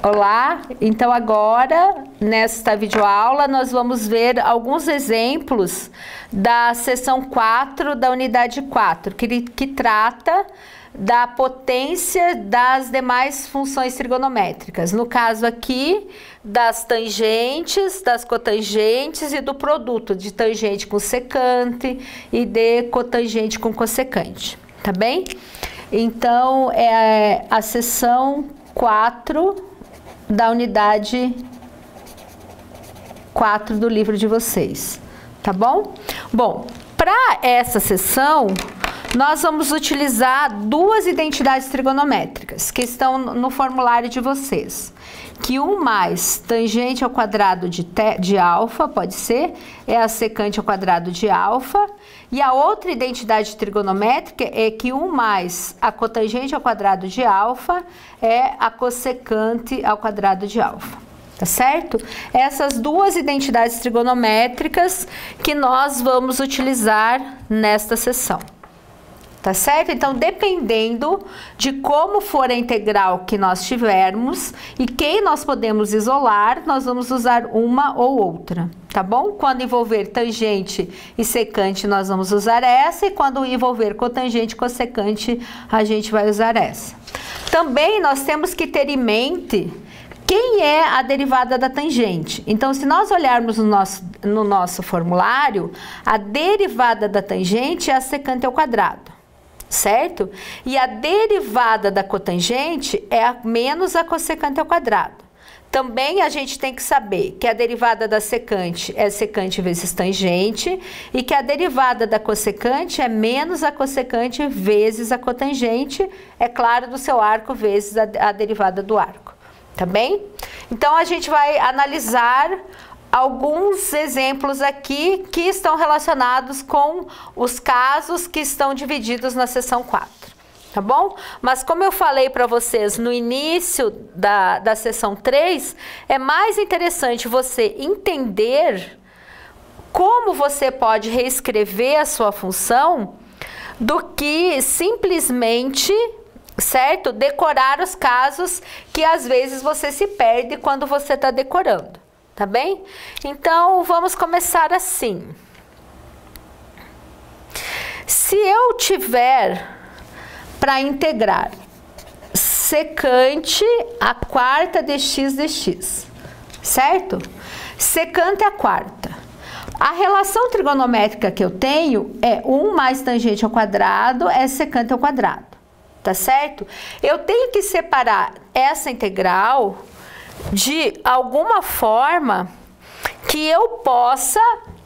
Olá, então agora, nesta videoaula, nós vamos ver alguns exemplos da seção 4 da unidade 4, que trata da potência das demais funções trigonométricas. No caso aqui, das tangentes, das cotangentes e do produto de tangente com secante e de cotangente com cossecante, tá bem? Então, é a seção 4 da unidade 4 do livro de vocês, tá bom? Bom, para essa sessão, nós vamos utilizar duas identidades trigonométricas que estão no formulário de vocês. Que 1 mais tangente ao quadrado de alfa, pode ser, é a secante ao quadrado de alfa. E a outra identidade trigonométrica é que 1 mais a cotangente ao quadrado de alfa é a cossecante ao quadrado de alfa. Tá certo? Essas duas identidades trigonométricas que nós vamos utilizar nesta sessão. Tá certo? Então, dependendo de como for a integral que nós tivermos e quem nós podemos isolar, nós vamos usar uma ou outra, tá bom? Quando envolver tangente e secante, nós vamos usar essa, e quando envolver cotangente e cossecante, a gente vai usar essa. Também nós temos que ter em mente quem é a derivada da tangente. Então, se nós olharmos no nosso formulário, a derivada da tangente é a secante ao quadrado. Certo? E a derivada da cotangente é a menos a cossecante ao quadrado. Também a gente tem que saber que a derivada da secante é secante vezes tangente e que a derivada da cossecante é menos a cossecante vezes a cotangente, é claro, do seu arco vezes a derivada do arco. Tá bem? Então, a gente vai analisar alguns exemplos aqui que estão relacionados com os casos que estão divididos na seção 4, tá bom? Mas como eu falei para vocês no início da seção 3, é mais interessante você entender como você pode reescrever a sua função do que simplesmente, certo, decorar os casos que às vezes você se perde quando você está decorando. Tá bem? Então, vamos começar assim. Se eu tiver para integrar secante a quarta dx dx, certo? Secante a quarta. A relação trigonométrica que eu tenho é 1 mais tangente ao quadrado é secante ao quadrado, tá certo? Eu tenho que separar essa integral de alguma forma que eu possa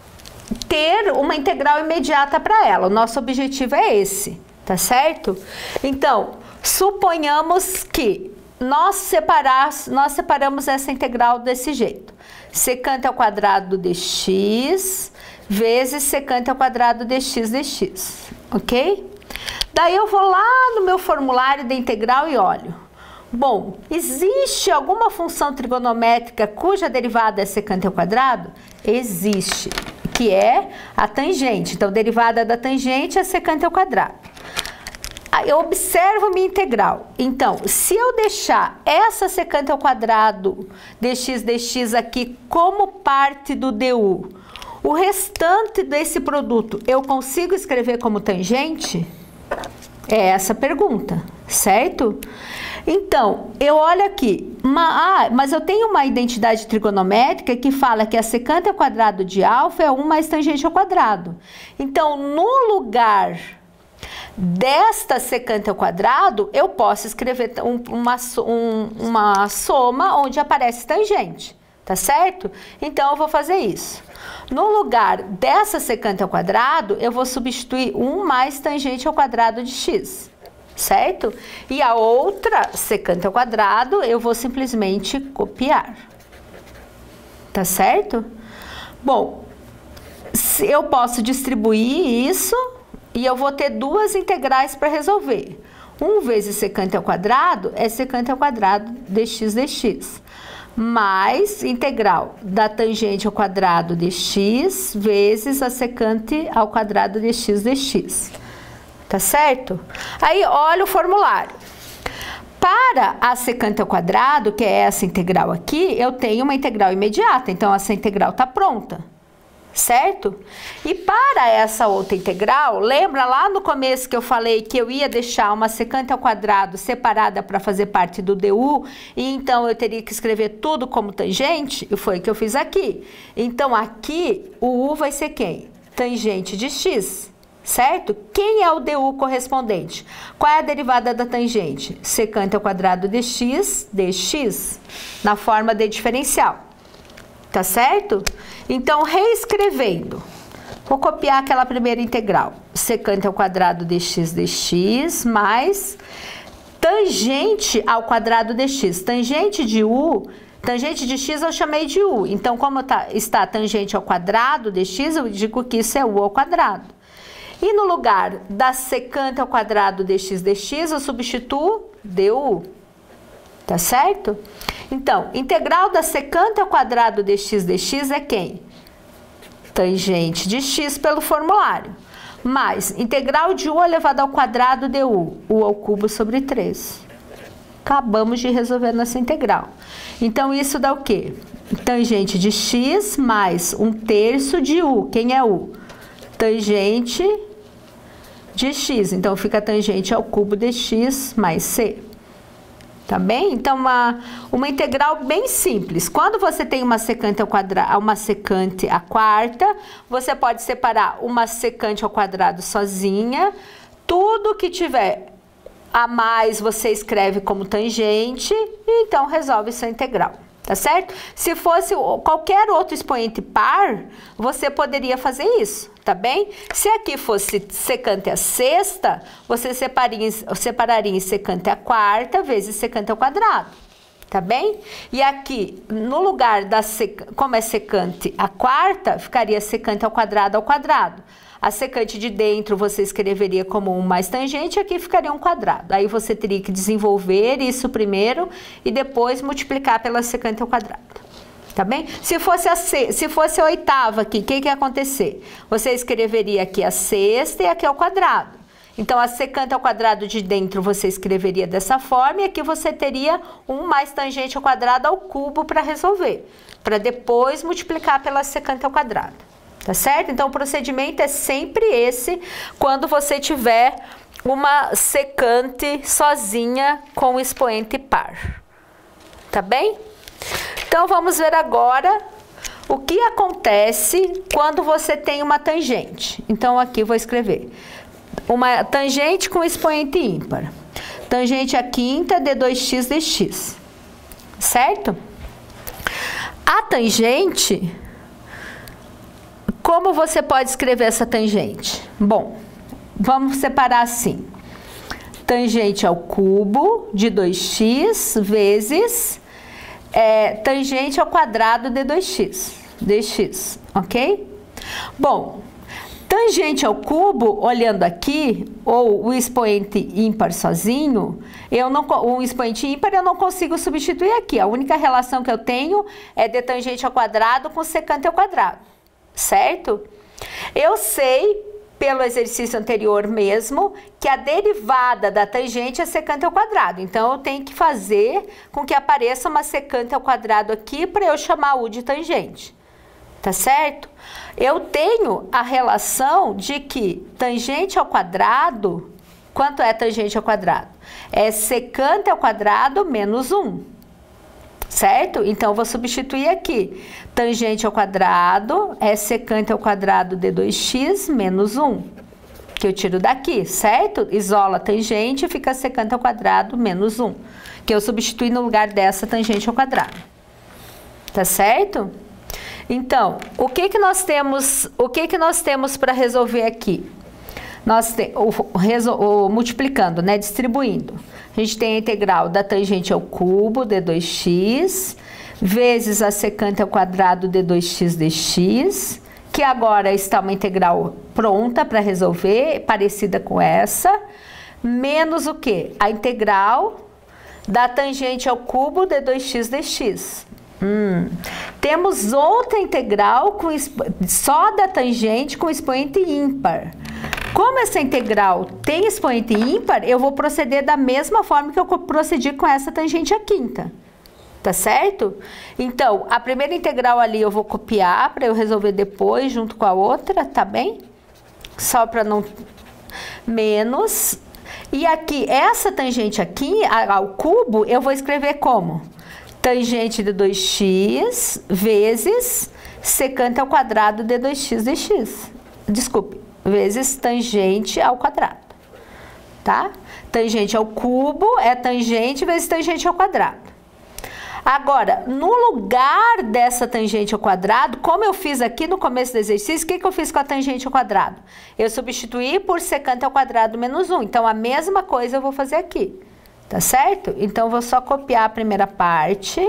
ter uma integral imediata para ela. O nosso objetivo é esse, tá certo? Então, suponhamos que nós separamos essa integral desse jeito. Secante ao quadrado de x vezes secante ao quadrado de x dx, ok? Daí eu vou lá no meu formulário de integral e olho. Bom, existe alguma função trigonométrica cuja derivada é secante ao quadrado? Existe, que é a tangente. Então, derivada da tangente é secante ao quadrado. Aí eu observo minha integral. Então, se eu deixar essa secante ao quadrado dx dx aqui como parte do du, o restante desse produto eu consigo escrever como tangente? É essa a pergunta, certo? Então, eu olho aqui, mas eu tenho uma identidade trigonométrica que fala que a secante ao quadrado de alfa é 1 mais tangente ao quadrado. Então, no lugar desta secante ao quadrado, eu posso escrever uma soma onde aparece tangente, tá certo? Então, eu vou fazer isso. No lugar dessa secante ao quadrado, eu vou substituir 1 mais tangente ao quadrado de x. Certo? E a outra secante ao quadrado eu vou simplesmente copiar. Tá certo? Bom, eu posso distribuir isso e eu vou ter duas integrais para resolver. 1 vezes secante ao quadrado é secante ao quadrado de x dx. Mais integral da tangente ao quadrado de x vezes a secante ao quadrado de x dx. Tá certo? Aí, olha o formulário. para a secante ao quadrado, que é essa integral aqui, eu tenho uma integral imediata, então essa integral está pronta, certo? E para essa outra integral, lembra lá no começo que eu falei que eu ia deixar uma secante ao quadrado separada para fazer parte do du, e então eu teria que escrever tudo como tangente? E foi o que eu fiz aqui. Então aqui o u vai ser quem? Tangente de x. Certo? Quem é o du correspondente? Qual é a derivada da tangente? Secante ao quadrado de x, dx, na forma de diferencial. Tá certo? Então, reescrevendo, vou copiar aquela primeira integral. Secante ao quadrado de x dx mais tangente ao quadrado de x. Tangente de u, tangente de x eu chamei de u. Então, como está tangente ao quadrado de x, eu digo que isso é u ao quadrado. E no lugar da secante ao quadrado de x dx, eu substituo du. Tá certo? Então, integral da secante ao quadrado de x dx é quem? Tangente de x pelo formulário. Mais integral de u elevado ao quadrado de u ao cubo sobre 3. Acabamos de resolver nossa integral. Então, isso dá o quê? Tangente de x mais 1/3 de u. Quem é u? Tangente de x, então fica tangente ao cubo de x mais c. Tá bem? Então, uma integral bem simples. Quando você tem uma secante ao quadrado, uma secante à quarta, você pode separar uma secante ao quadrado sozinha. Tudo que tiver a mais, você escreve como tangente, e então resolve sua integral. Tá certo? Se fosse qualquer outro expoente par, você poderia fazer isso, tá bem? Se aqui fosse secante à sexta, você separaria em secante à quarta vezes secante ao quadrado, tá bem? E aqui, no lugar da como é secante à quarta, ficaria secante ao quadrado ao quadrado. A secante de dentro você escreveria como 1 mais tangente, aqui ficaria um quadrado. Aí você teria que desenvolver isso primeiro e depois multiplicar pela secante ao quadrado. Tá bem? Se fosse a oitava aqui, o que ia acontecer? Você escreveria aqui a sexta e aqui ao quadrado. Então, a secante ao quadrado de dentro você escreveria dessa forma e aqui você teria 1 mais tangente ao quadrado ao cubo para resolver. Para depois multiplicar pela secante ao quadrado. Tá certo? Então, o procedimento é sempre esse quando você tiver uma secante sozinha com expoente par. Tá bem? Então, vamos ver agora o que acontece quando você tem uma tangente. Então, aqui vou escrever uma tangente com expoente ímpar. Tangente à quinta de 2x dx. Certo? A tangente... Como você pode escrever essa tangente? Bom, vamos separar assim. Tangente ao cubo de 2x vezes tangente ao quadrado de 2x, dx, ok? Bom, tangente ao cubo, olhando aqui, ou o expoente ímpar sozinho, o expoente ímpar eu não consigo substituir aqui. A única relação que eu tenho é de tangente ao quadrado com secante ao quadrado. Certo? Eu sei, pelo exercício anterior mesmo, que a derivada da tangente é secante ao quadrado. Então, eu tenho que fazer com que apareça uma secante ao quadrado aqui para eu chamar u de tangente. Tá certo? Eu tenho a relação de que tangente ao quadrado, quanto é tangente ao quadrado? É secante ao quadrado menos 1. Certo? Então, eu vou substituir aqui. Tangente ao quadrado é secante ao quadrado de 2x menos 1. Que eu tiro daqui, certo? Isola a tangente e fica secante ao quadrado menos 1. Que eu substituí no lugar dessa tangente ao quadrado. Tá certo? Então, o que nós temos para resolver aqui? Nós multiplicando, né? Distribuindo. A gente tem a integral da tangente ao cubo de 2x vezes a secante ao quadrado de 2x dx, que agora está uma integral pronta para resolver, parecida com essa, menos o quê? A integral da tangente ao cubo de 2x dx. Temos outra integral só da tangente com expoente ímpar. Como essa integral tem expoente ímpar, eu vou proceder da mesma forma que eu procedi com essa tangente à quinta. Tá certo? Então, a primeira integral ali eu vou copiar para eu resolver depois, junto com a outra, tá bem? Só para não... Menos... E aqui, essa tangente aqui, ao cubo, eu vou escrever como? Tangente de 2x vezes secante ao quadrado de 2x dx. Desculpe, vezes tangente ao quadrado, tá? Tangente ao cubo é tangente vezes tangente ao quadrado. Agora, no lugar dessa tangente ao quadrado, como eu fiz aqui no começo do exercício, o que eu fiz com a tangente ao quadrado? Eu substituí por secante ao quadrado menos 1. Então, a mesma coisa eu vou fazer aqui. Tá certo? Então, eu vou só copiar a primeira parte.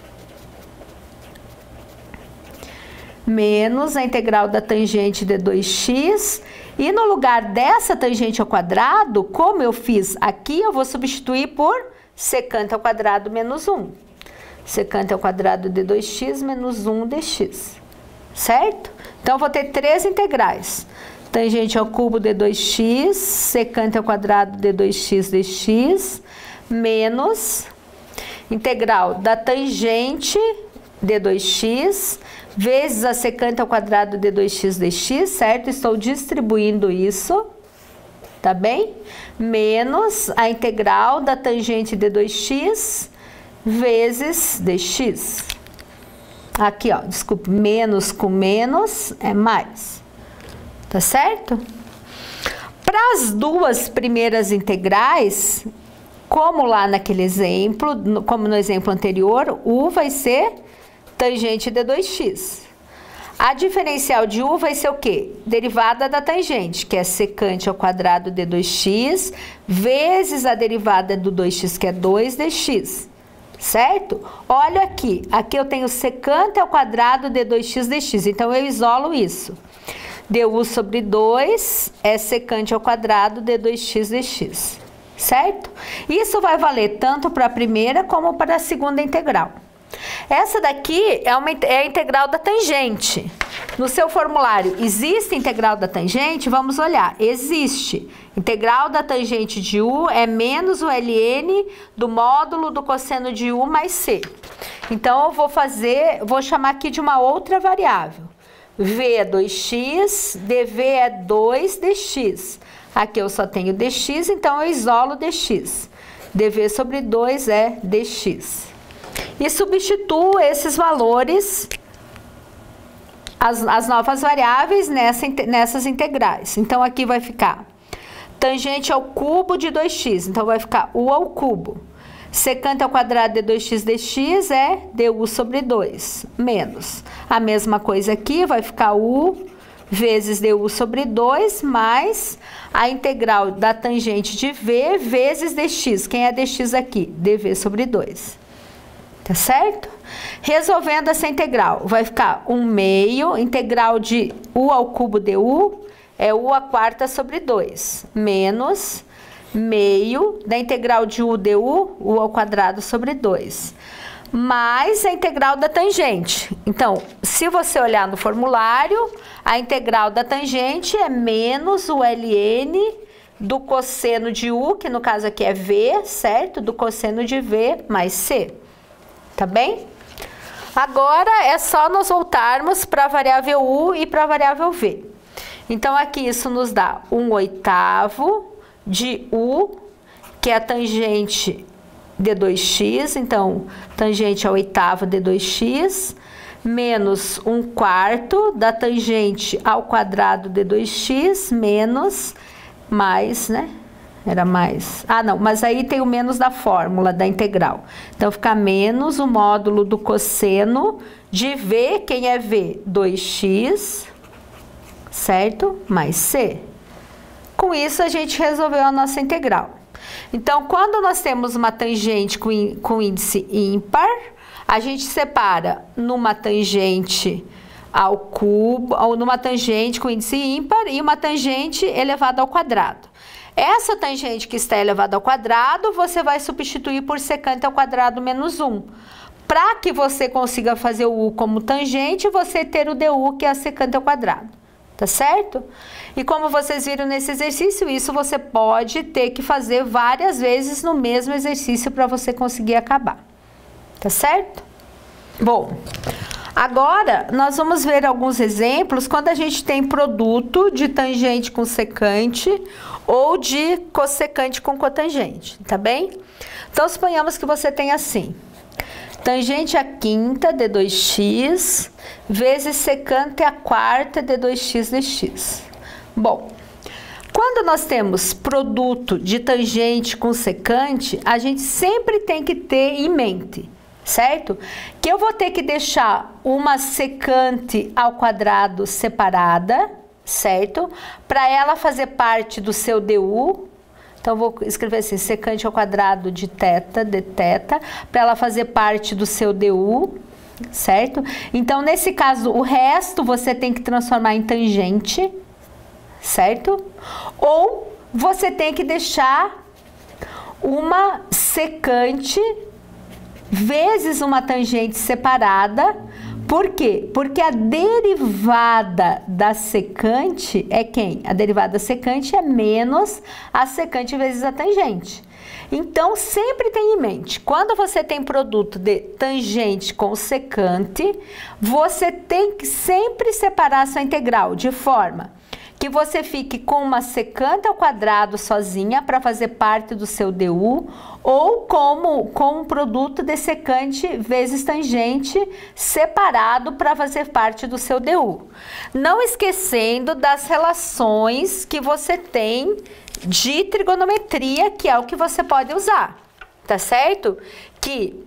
Menos a integral da tangente de 2x. E no lugar dessa tangente ao quadrado, como eu fiz aqui, eu vou substituir por secante ao quadrado menos 1. Secante ao quadrado de 2x menos 1 dx. Certo? Então, eu vou ter três integrais. Tangente ao cubo de 2x, secante ao quadrado de 2x dx, menos integral da tangente de 2x, vezes a secante ao quadrado de 2x dx, certo? Estou distribuindo isso, tá bem? Menos a integral da tangente de 2x, vezes dx. Aqui, ó, desculpe, menos com menos é mais. Tá certo? Para as duas primeiras integrais, como lá naquele exemplo, como no exemplo anterior, u vai ser tangente de 2x. A diferencial de u vai ser o quê? Derivada da tangente, que é secante ao quadrado de 2x, vezes a derivada do 2x, que é 2 dx. Certo? Olha aqui, aqui eu tenho secante ao quadrado de 2x dx, então eu isolo isso. Du sobre 2 é secante ao quadrado de 2x dx, certo? Isso vai valer tanto para a primeira como para a segunda integral. Essa daqui é a integral da tangente. No seu formulário, existe integral da tangente? Vamos olhar. Existe. Integral da tangente de u é menos o ln do módulo do cosseno de u mais c. Então, eu vou chamar aqui de uma outra variável. V é 2x, dv é 2 dx. Aqui eu só tenho dx, então eu isolo dx. dv sobre 2 é dx. E substituo esses valores, as novas variáveis nessas integrais. Então, aqui vai ficar tangente ao cubo de 2x, então vai ficar u ao cubo. Secante ao quadrado de 2x dx é du sobre 2, menos. A mesma coisa aqui, vai ficar u vezes du sobre 2, mais a integral da tangente de v vezes dx. Quem é dx aqui? dv sobre 2. Tá certo? Resolvendo essa integral, vai ficar 1/2, integral de u ao cubo de u, é u à quarta sobre 2, menos meio da integral de u du, u ao quadrado sobre 2, mais a integral da tangente. Então, se você olhar no formulário, a integral da tangente é menos o ln do cosseno de u, que no caso aqui é v, certo? Do cosseno de v mais c. Tá bem? Agora é só nós voltarmos para a variável u e para a variável v. Então, aqui isso nos dá 1/8 de u, que é a tangente de 2x, então, tangente ao oitavo de 2x, menos 1/4 da tangente ao quadrado de 2x, menos, mais, né? Era mais. Ah, não, mas aí tem o menos da fórmula da integral. Então, fica menos o módulo do cosseno de v, quem é v? 2x, certo? Mais c. Com isso, a gente resolveu a nossa integral. Então, quando nós temos uma tangente com índice ímpar, a gente separa numa tangente ao cubo, ou numa tangente com índice ímpar e uma tangente elevada ao quadrado. Essa tangente que está elevada ao quadrado, você vai substituir por secante ao quadrado menos 1. Para que você consiga fazer o u como tangente, você ter o du, que é a secante ao quadrado. tá certo? E como vocês viram nesse exercício, isso você pode ter que fazer várias vezes no mesmo exercício para você conseguir acabar, tá certo? Bom, agora nós vamos ver alguns exemplos quando a gente tem produto de tangente com secante ou de cossecante com cotangente, tá bem? Então, suponhamos que você tem assim, tangente à quinta de 2x vezes secante à quarta de 2x dx. Bom, quando nós temos produto de tangente com secante, a gente sempre tem que ter em mente, certo? Que eu vou ter que deixar uma secante ao quadrado separada, certo? Para ela fazer parte do seu DU. Então, vou escrever assim, secante ao quadrado de θ, para ela fazer parte do seu DU, certo? Então, nesse caso, o resto você tem que transformar em tangente, certo? Ou você tem que deixar uma secante vezes uma tangente separada. Por quê? Porque a derivada da secante é quem? A derivada da secante é menos a secante vezes a tangente. Então, sempre tenha em mente, quando você tem produto de tangente com secante, você tem que sempre separar a sua integral de forma que você fique com uma secante ao quadrado sozinha para fazer parte do seu DU, ou com um produto de secante vezes tangente separado para fazer parte do seu DU. Não esquecendo das relações que você tem de trigonometria, que é o que você pode usar, tá certo? Que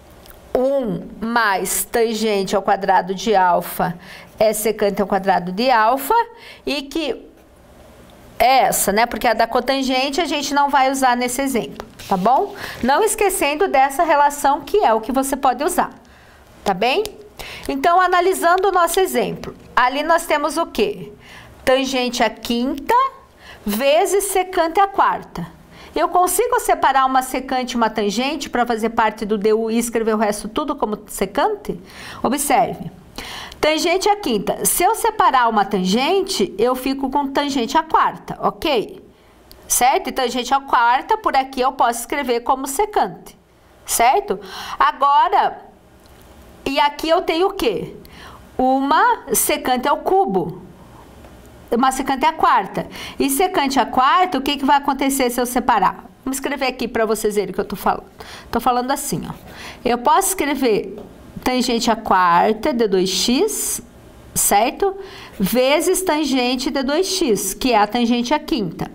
1 mais tangente ao quadrado de alfa é secante ao quadrado de alfa, e que essa, né? Porque a da cotangente a gente não vai usar nesse exemplo, tá bom? Não esquecendo dessa relação, que é o que você pode usar, tá bem? Então, analisando o nosso exemplo, ali nós temos o quê? Tangente à quinta vezes secante à quarta. Eu consigo separar uma secante e uma tangente para fazer parte do DU e escrever o resto tudo como secante? Observe. Tangente à quinta. Se eu separar uma tangente, eu fico com tangente à quarta, ok? Certo? E tangente à quarta, por aqui eu posso escrever como secante, certo? Agora, e aqui eu tenho o quê? Uma secante ao cubo. Uma secante à quarta. E secante à quarta, o que vai acontecer se eu separar? Vamos escrever aqui para vocês verem o que eu tô falando. Tô falando assim, ó. Eu posso escrever tangente à quarta de 2x, certo? Vezes tangente de 2x, que é a tangente à quinta.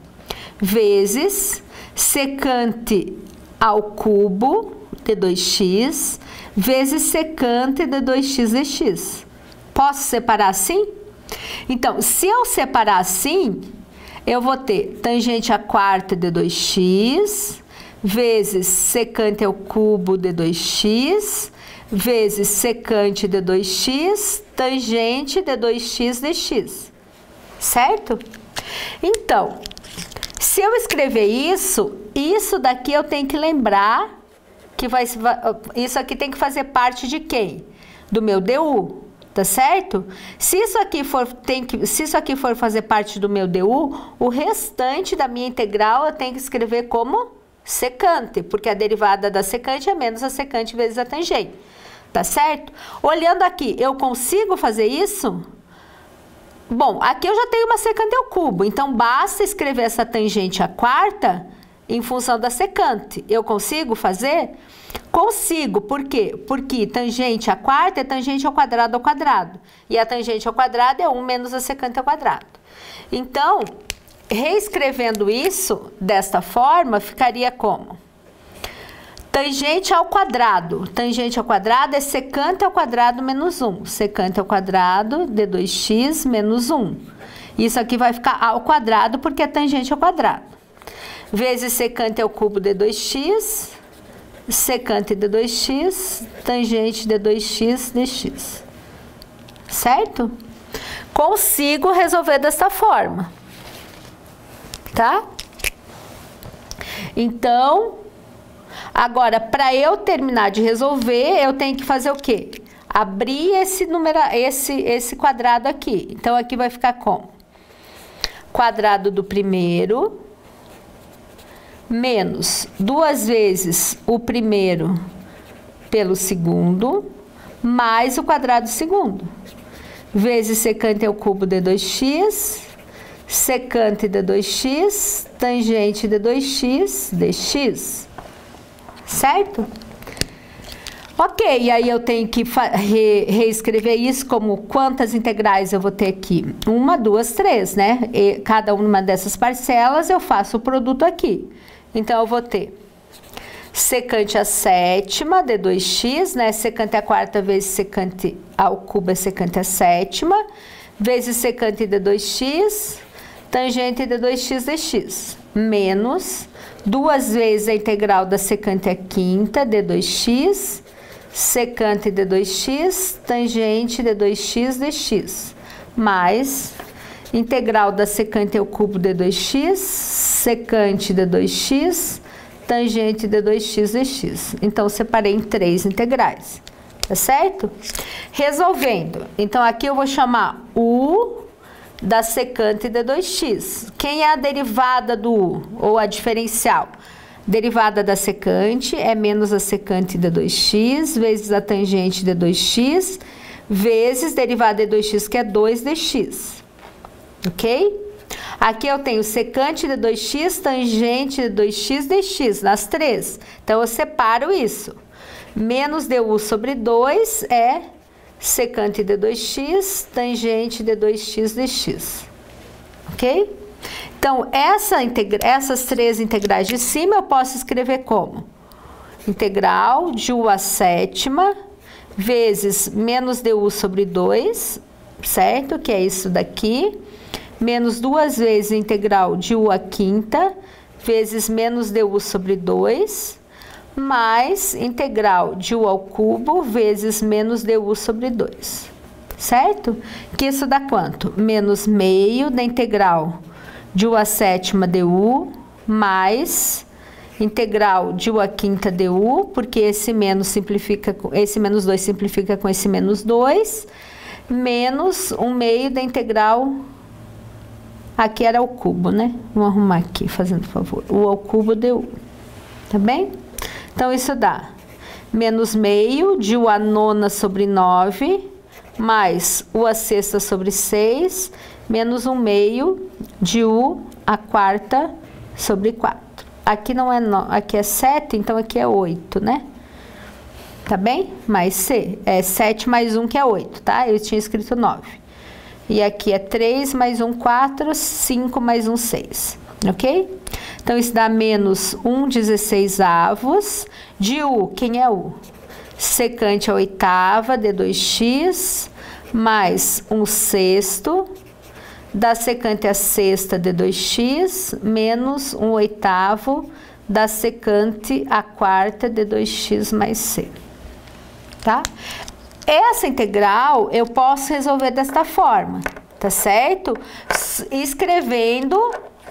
Vezes secante ao cubo de 2x, vezes secante de 2x dx. Posso separar assim? Então, se eu separar assim, eu vou ter tangente à quarta de 2x, vezes secante ao cubo de 2x, vezes secante de 2x, tangente de 2x dx, certo? Então, se eu escrever isso daqui eu tenho que lembrar que isso aqui tem que fazer parte de quem? Do meu DU, tá certo? Se isso aqui for fazer parte do meu DU, o restante da minha integral eu tenho que escrever como secante, porque a derivada da secante é menos a secante vezes a tangente. Tá certo? Olhando aqui, eu consigo fazer isso? Bom, aqui eu já tenho uma secante ao cubo, então basta escrever essa tangente à quarta em função da secante. Eu consigo fazer? Consigo, por quê? Porque tangente à quarta é tangente ao quadrado. E a tangente ao quadrado é 1 menos a secante ao quadrado. Então, reescrevendo isso desta forma, ficaria como? Tangente ao quadrado. Tangente ao quadrado é secante ao quadrado menos 1. Secante ao quadrado de 2x menos 1. Isso aqui vai ficar ao quadrado porque é tangente ao quadrado. Vezes secante ao cubo de 2x, secante de 2x, tangente de 2x dx. Certo? Consigo resolver dessa forma. Tá? Então, agora, para eu terminar de resolver, eu tenho que fazer o quê? abrir esse quadrado aqui. Então, aqui vai ficar como? Quadrado do primeiro menos 2 vezes o primeiro pelo segundo, mais o quadrado do segundo, vezes secante ao cubo de 2x, secante de 2x, tangente de 2x, dx. Certo? Ok, e aí eu tenho que reescrever isso como quantas integrais eu vou ter aqui? 1, 2, 3, né? E cada uma dessas parcelas eu faço o produto aqui. Então, eu vou ter secante a sétima de 2x, né? Secante a quarta vezes secante ao cubo é secante a sétima, vezes secante de 2x, tangente de 2x dx, menos 2 vezes a integral da secante a quinta de 2x, secante de 2x, tangente de 2x dx, mais integral da secante ao cubo de 2x, secante de 2x, tangente de 2x dx. Então, separei em 3 integrais, tá certo? Resolvendo, então aqui eu vou chamar u da secante de 2x. Quem é a derivada do u, ou a diferencial? Derivada da secante é menos a secante de 2x, vezes a tangente de 2x, vezes derivada de 2x, que é 2 dx. Ok? Aqui eu tenho secante de 2x, tangente de 2x dx, nas 3. Então, eu separo isso. Menos du sobre 2 é secante de 2x, tangente de 2x dx. Ok? Então, essas 3 integrais de cima eu posso escrever como? Integral de u à sétima vezes menos du sobre 2, certo? Que é isso daqui. Menos 2 vezes a integral de u à quinta, vezes menos du sobre 2, mais integral de u ao cubo, vezes menos du sobre 2, certo? Que isso dá quanto? Menos meio da integral de u à sétima du, mais integral de u à quinta du, porque esse menos simplifica, esse menos 2 simplifica com esse menos 2, menos 1 meio da integral. Aqui era o cubo, né? Vamos arrumar aqui, fazendo favor. U ao cubo de u. Tá bem? Então, isso dá menos meio de u à nona sobre 9, mais u à sexta sobre 6, menos 1 meio de u à quarta sobre 4. Aqui não é, aqui é 7, então aqui é 8, né? Tá bem? Mais c. É 7 mais 1, que é 8, tá? Eu tinha escrito 9. E aqui é 3 mais 1, 4, 5 mais 1, 6, ok? Então, isso dá menos 1 16avos de u. Quem é u? Secante a oitava de 2x, mais 1 sexto da secante a sexta de 2x, menos 1 oitavo da secante a quarta de 2x mais c, tá? Essa integral eu posso resolver desta forma, tá certo? Escrevendo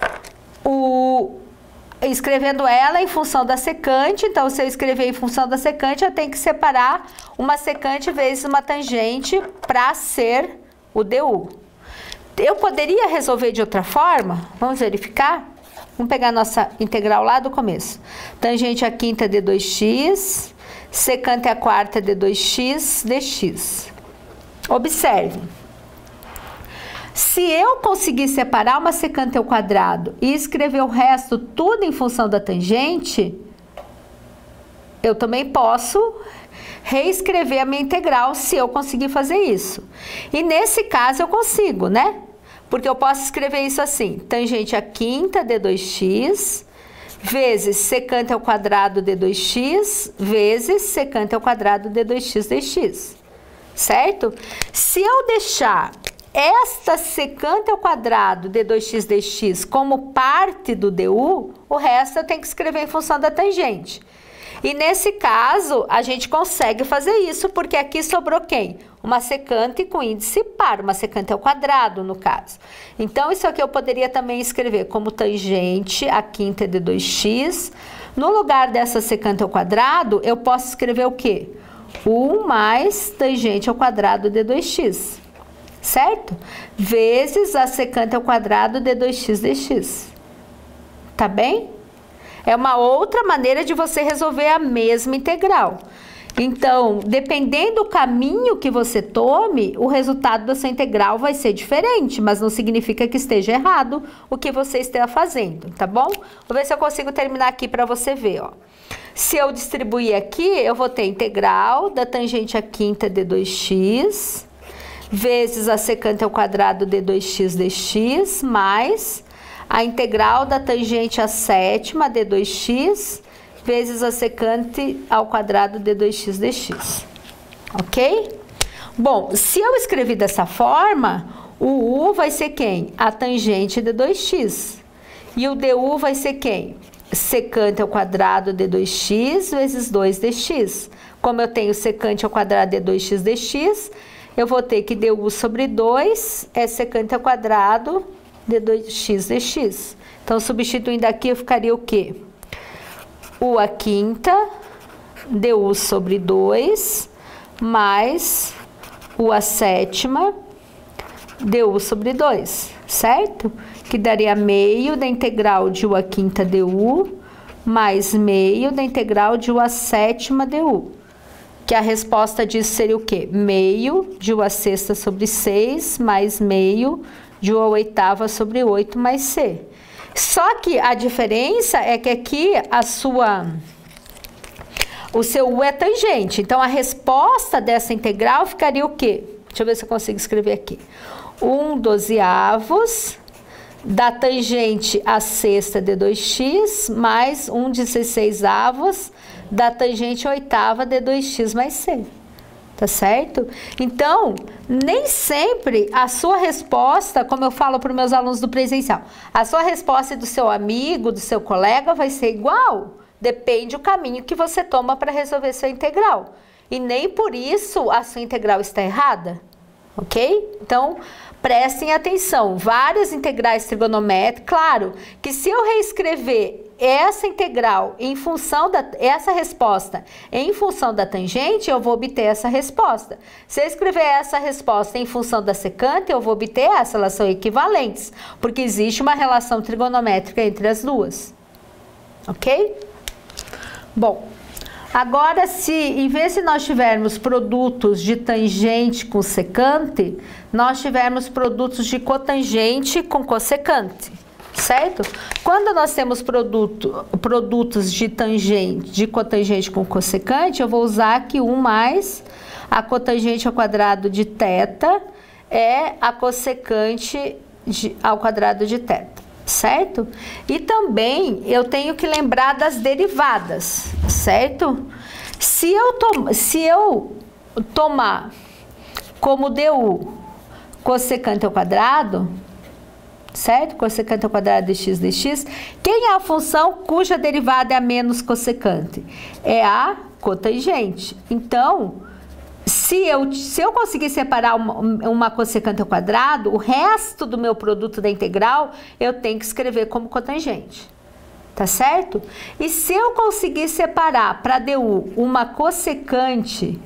ela em função da secante. Então, se eu escrever em função da secante, eu tenho que separar uma secante vezes uma tangente para ser o du. Eu poderia resolver de outra forma? Vamos verificar? Vamos pegar a nossa integral lá do começo. Tangente a quinta de 2x... secante a quarta de 2x dx. Observe. Se eu conseguir separar uma secante ao quadrado e escrever o resto tudo em função da tangente, eu também posso reescrever a minha integral se eu conseguir fazer isso. E nesse caso eu consigo, né? Porque eu posso escrever isso assim: tangente a quinta de 2x vezes secante ao quadrado de 2x, vezes secante ao quadrado de 2x dx, certo? Se eu deixar esta secante ao quadrado de 2x dx como parte do du, o resto eu tenho que escrever em função da tangente. E nesse caso, a gente consegue fazer isso, porque aqui sobrou quem? Uma secante com índice par, uma secante ao quadrado, no caso. Então, isso aqui eu poderia também escrever como tangente a quinta de 2x. No lugar dessa secante ao quadrado, eu posso escrever o quê? 1 mais tangente ao quadrado de 2x, certo? Vezes a secante ao quadrado de 2x dx. Tá bem? É uma outra maneira de você resolver a mesma integral. Então, dependendo do caminho que você tome, o resultado da sua integral vai ser diferente, mas não significa que esteja errado o que você esteja fazendo, tá bom? Vou ver se eu consigo terminar aqui para você ver, ó. Se eu distribuir aqui, eu vou ter integral da tangente à quinta de 2x, vezes a secante ao quadrado de 2x dx, mais a integral da tangente à sétima de 2x, vezes a secante ao quadrado de 2x dx, ok? Bom, se eu escrevi dessa forma, o u vai ser quem? A tangente de 2x. E o du vai ser quem? Secante ao quadrado de 2x vezes 2 dx. Como eu tenho secante ao quadrado de 2x dx, eu vou ter que du sobre 2 é secante ao quadrado de 2x dx. Então, substituindo aqui, eu ficaria o quê? U à quinta, du sobre 2, mais U à sétima, du sobre 2, certo? Que daria meio da integral de U à quinta du, mais meio da integral de U à sétima du. Que a resposta disso seria o quê? Meio de U à sexta sobre 6, mais meio de U à oitava sobre 8, mais C. Só que a diferença é que aqui o seu U é tangente. Então, a resposta dessa integral ficaria o quê? Deixa eu ver se eu consigo escrever aqui. 1/12 da tangente à sexta de 2x, mais 1/16 da tangente à oitava de 2x mais C. Tá certo? Então, nem sempre a sua resposta, como eu falo para os meus alunos do presencial, a sua resposta do seu amigo, do seu colega vai ser igual. Depende do caminho que você toma para resolver sua integral. E nem por isso a sua integral está errada, ok? Então, prestem atenção. Várias integrais trigonométricas, claro que se eu reescrever essa integral em função essa resposta em função da tangente, eu vou obter essa resposta. Se eu escrever essa resposta em função da secante, eu vou obter essa, elas são equivalentes, porque existe uma relação trigonométrica entre as duas. Ok? Bom, agora se em vez de nós tivermos produtos de tangente com secante, nós tivermos produtos de cotangente com cossecante. Certo? Quando nós temos produtos de cotangente com cossecante, eu vou usar aqui 1 mais a cotangente ao quadrado de θ é a cossecante ao quadrado de θ, certo? E também eu tenho que lembrar das derivadas, certo? Se eu tomar como du cossecante ao quadrado, certo? Cossecante ao quadrado de x dx. Quem é a função cuja derivada é a menos cossecante? É a cotangente. Então, se eu conseguir separar uma cossecante ao quadrado, o resto do meu produto da integral, eu tenho que escrever como cotangente. Tá certo? E se eu conseguir separar para du uma cossecante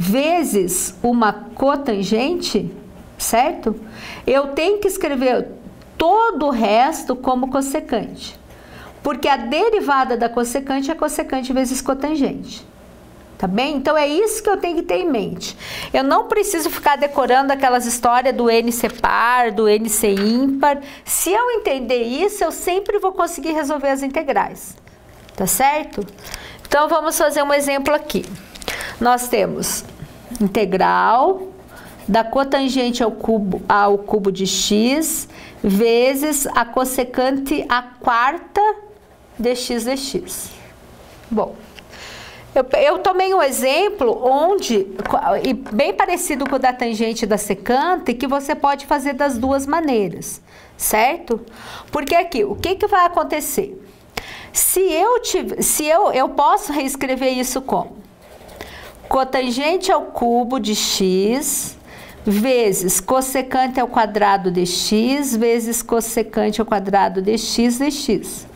vezes uma cotangente, certo? Eu tenho que escrever todo o resto como cossecante, porque a derivada da cossecante é cossecante vezes cotangente, tá bem? Então, é isso que eu tenho que ter em mente. Eu não preciso ficar decorando aquelas histórias do n ser par, do n ser ímpar. Se eu entender isso, eu sempre vou conseguir resolver as integrais, tá certo? Então, vamos fazer um exemplo aqui. Nós temos integral da cotangente ao cubo de x vezes a cossecante à quarta de x dx. Bom, eu tomei um exemplo bem parecido com o da tangente e da secante, que você pode fazer das duas maneiras, certo? Porque aqui, o que vai acontecer? Eu posso reescrever isso como cotangente ao cubo de x vezes cossecante ao quadrado de x vezes cossecante ao quadrado de x dx,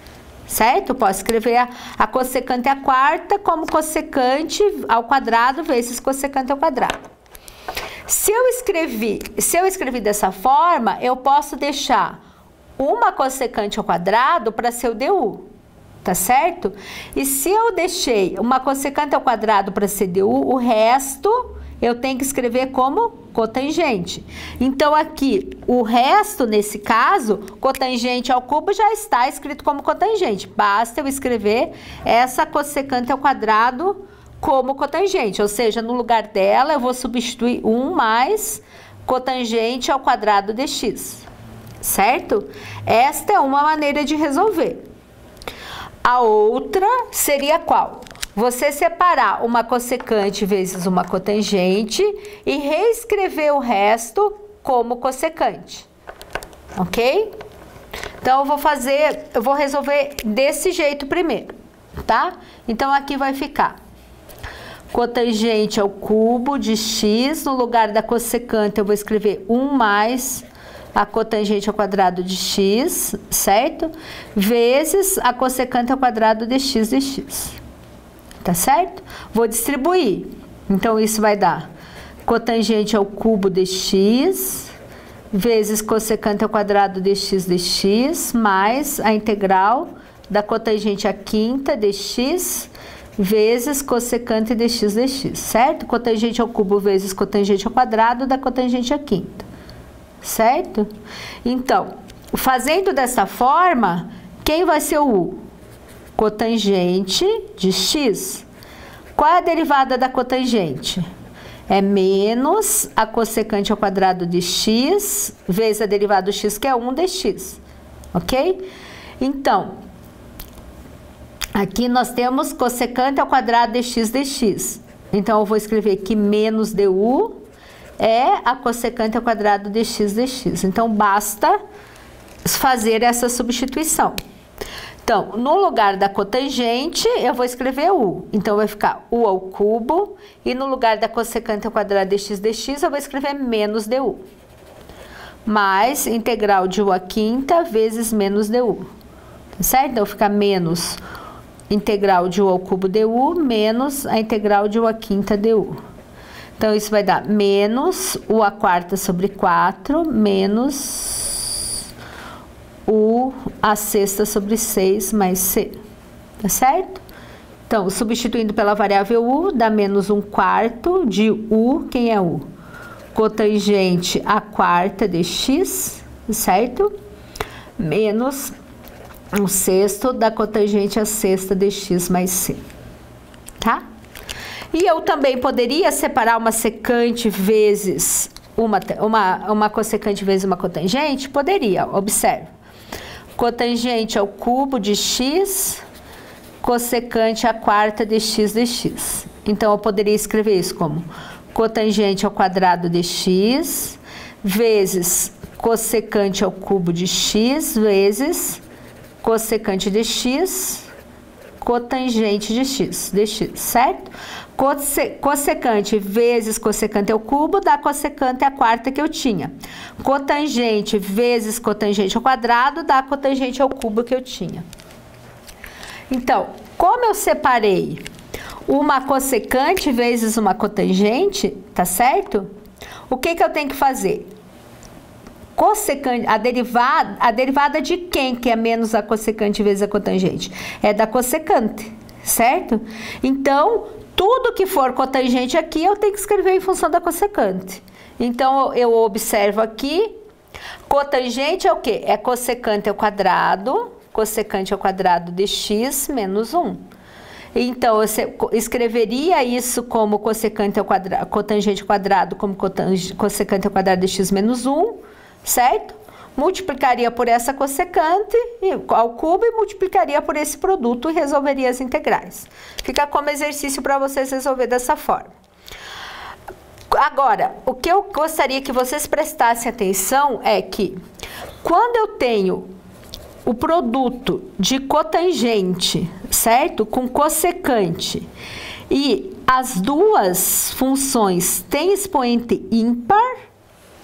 certo? Posso escrever a cossecante à quarta como cossecante ao quadrado vezes cossecante ao quadrado. Se eu escrevi dessa forma, eu posso deixar uma cossecante ao quadrado para ser o DU, tá certo? E se eu deixei uma cossecante ao quadrado para ser DU, o resto eu tenho que escrever como cotangente. Então, aqui, o resto, nesse caso, cotangente ao cubo já está escrito como cotangente. Basta eu escrever essa cossecante ao quadrado como cotangente. Ou seja, no lugar dela, eu vou substituir 1 mais cotangente ao quadrado de x. Certo? Esta é uma maneira de resolver. A outra seria qual? Você separar uma cossecante vezes uma cotangente e reescrever o resto como cossecante, ok? Então, eu vou resolver desse jeito primeiro, tá? Então, aqui vai ficar cotangente ao cubo de x, no lugar da cossecante eu vou escrever 1 mais a cotangente ao quadrado de x, certo? Vezes a cossecante ao quadrado de x. Tá certo? Vou distribuir. Então, isso vai dar cotangente ao cubo de x vezes cossecante ao quadrado de x mais a integral da cotangente à quinta de x vezes cossecante de x, certo? Cotangente ao cubo vezes cotangente ao quadrado da cotangente à quinta, certo? Então, fazendo dessa forma, quem vai ser o U? Cotangente de x. Qual é a derivada da cotangente? É menos a cossecante ao quadrado de x vezes a derivada do x, que é 1 dx, ok? Então, aqui nós temos cossecante ao quadrado de x dx. Então, eu vou escrever que menos du é a cossecante ao quadrado de x dx. Então, basta fazer essa substituição. Então, no lugar da cotangente, eu vou escrever U. Então, vai ficar U ao cubo. E no lugar da cossecante ao quadrado de x dx, eu vou escrever menos du. Mais integral de U à quinta vezes menos du. Certo? Então, fica menos integral de U ao cubo du menos a integral de U à quinta du. Então, isso vai dar menos U à quarta sobre 4 menos U à sexta sobre 6 mais C, tá certo? Então, substituindo pela variável U, dá menos 1/4 de U, quem é U? Cotangente à quarta de x, certo? Menos 1/6 da cotangente à sexta de x mais C, tá? E eu também poderia separar uma secante vezes uma cossecante vezes uma cotangente? Poderia, observe. Cotangente ao cubo de x, cossecante à quarta de x dx. Então, eu poderia escrever isso como cotangente ao quadrado de x vezes cossecante ao cubo de x vezes cossecante de x, cotangente de x dx, certo? Cossecante vezes cossecante ao cubo dá cossecante à quarta que eu tinha. Cotangente vezes cotangente ao quadrado dá cotangente ao cubo que eu tinha. Então, como eu separei uma cossecante vezes uma cotangente, tá certo? O que eu tenho que fazer? Cossecante, a derivada de quem que é menos a cossecante vezes a cotangente? É da cossecante, certo? Então, tudo que for cotangente aqui, eu tenho que escrever em função da cossecante. Então, eu observo aqui, cotangente é o quê? É cossecante ao quadrado de x menos 1. Então, eu escreveria isso como cossecante ao quadrado, cotangente ao quadrado como cossecante ao quadrado de x menos 1, certo? Multiplicaria por essa cossecante ao cubo e multiplicaria por esse produto e resolveria as integrais. Fica como exercício para vocês resolver dessa forma. Agora, o que eu gostaria que vocês prestassem atenção é que quando eu tenho o produto de cotangente, certo? Com cossecante e as duas funções têm expoente ímpar,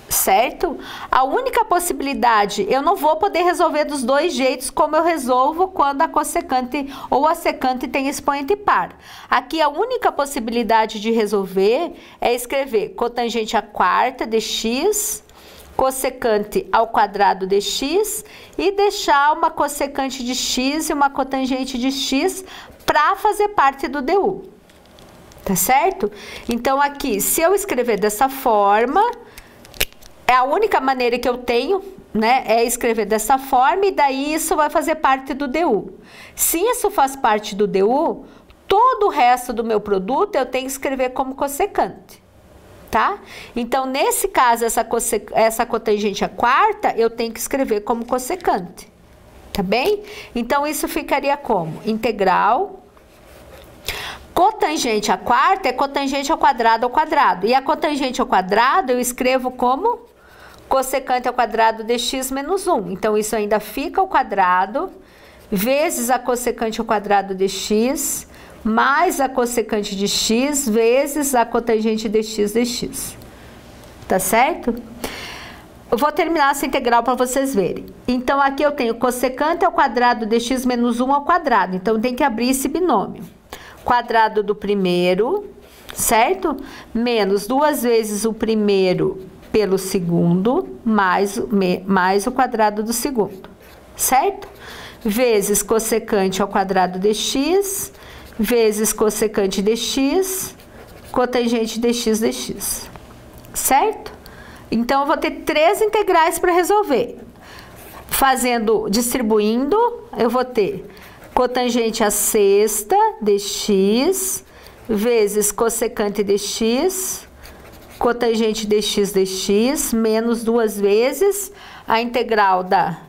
certo? A única possibilidade, eu não vou poder resolver dos dois jeitos como eu resolvo quando a cossecante ou a secante tem expoente par. Aqui a única possibilidade de resolver é escrever cotangente à quarta de x, cossecante ao quadrado de x e deixar uma cossecante de x e uma cotangente de x para fazer parte do DU. Tá certo? Então aqui, se eu escrever dessa forma, é a única maneira que eu tenho, né, é escrever dessa forma e daí isso vai fazer parte do DU. Se isso faz parte do DU, todo o resto do meu produto eu tenho que escrever como cossecante, tá? Então, nesse caso, essa cotangente à quarta, eu tenho que escrever como cossecante, tá bem? Então, isso ficaria como integral. Cotangente à quarta é cotangente ao quadrado. E a cotangente ao quadrado eu escrevo como cossecante ao quadrado de x menos 1. Então, isso ainda fica ao quadrado, vezes a cossecante ao quadrado de x, mais a cossecante de x, vezes a cotangente de x. Tá certo? Eu vou terminar essa integral para vocês verem. Então, aqui eu tenho cossecante ao quadrado de x menos 1 ao quadrado. Então, tem que abrir esse binômio. Quadrado do primeiro, certo? Menos 2 vezes o primeiro pelo segundo, mais o quadrado do segundo, certo? Vezes cossecante ao quadrado de x, vezes cossecante de x, cotangente de x, certo? Então, eu vou ter 3 integrais para resolver. Distribuindo, eu vou ter cotangente à sexta de x, vezes cossecante de x, cotangente de x, menos 2 vezes a integral da...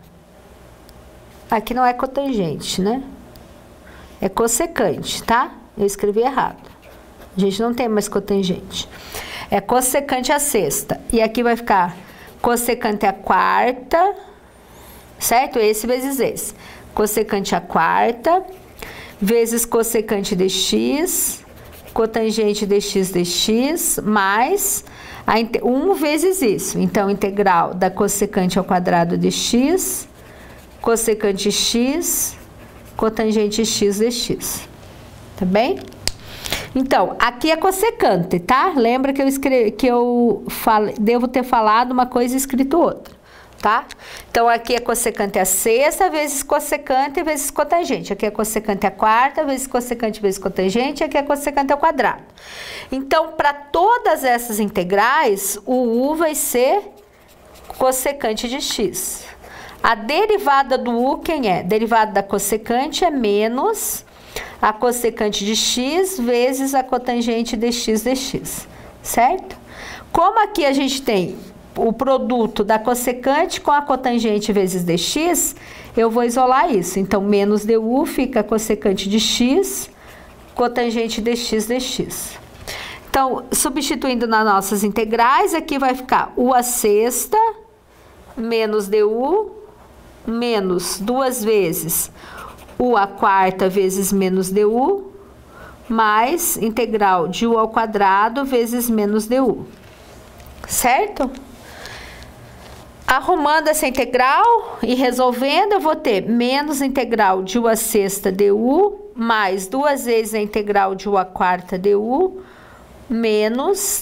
Aqui não é cotangente, né? É cossecante, tá? Eu escrevi errado. A gente não tem mais cotangente. É cossecante à sexta. E aqui vai ficar cossecante à quarta, certo? Esse vezes esse. Cossecante à quarta, vezes cossecante de x, cotangente de x, mais 1 vezes isso. Então, integral da cossecante ao quadrado de x, cossecante x, cotangente x de x. Tá bem? Então, aqui é cossecante, tá? Lembra que eu devo ter falado uma coisa e escrito outra, tá? Então, aqui é cossecante à sexta, vezes cossecante, vezes cotangente. Aqui é cossecante à quarta, vezes cossecante, vezes cotangente. Aqui é cossecante ao quadrado. Então, para todas essas integrais, o U vai ser cossecante de x. A derivada do U, quem é? Derivada da cossecante é menos a cossecante de x vezes a cotangente de x, certo? Como aqui a gente tem o produto da cossecante com a cotangente vezes dx, eu vou isolar isso. Então, menos du fica cossecante de x, cotangente de x. Então, substituindo nas nossas integrais, aqui vai ficar u à sexta menos du, menos 2 vezes u à quarta vezes menos du, mais integral de u ao quadrado vezes menos du. Certo? Arrumando essa integral e resolvendo, eu vou ter menos integral de u à sexta du, mais 2 vezes a integral de u à quarta du, menos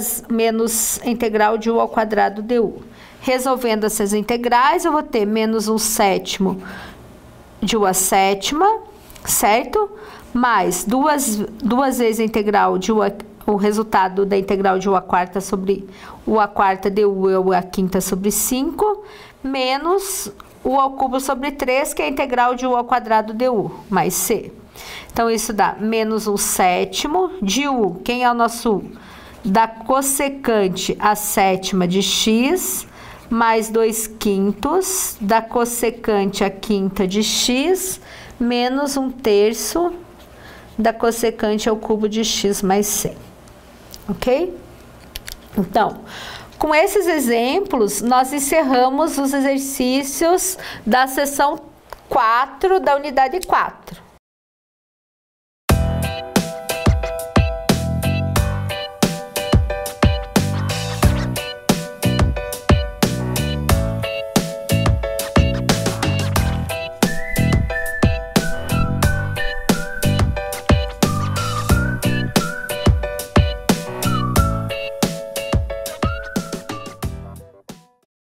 integral de u ao quadrado du. Resolvendo essas integrais, eu vou ter menos 1/7 de u à sétima, certo? Mais 2 vezes a integral de u o resultado da integral de u à quarta sobre u à quarta du é u à quinta sobre 5, menos u ao cubo sobre 3, que é a integral de u ao quadrado du, mais c. Então, isso dá menos 1/7 de u, quem é o nosso u? Da cossecante à sétima de x, mais 2/5 da cossecante à quinta de x, menos 1/3 da cossecante ao cubo de x mais c. Ok? Então, com esses exemplos, nós encerramos os exercícios da seção 4 da unidade 4.